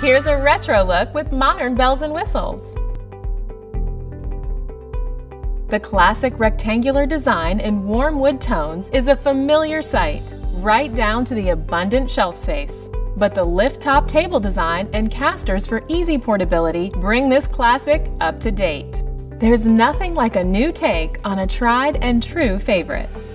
Here's a retro look with modern bells and whistles. The classic rectangular design in warm wood tones is a familiar sight, right down to the abundant shelf space. But the lift-top table design and casters for easy portability bring this classic up to date. There's nothing like a new take on a tried and true favorite.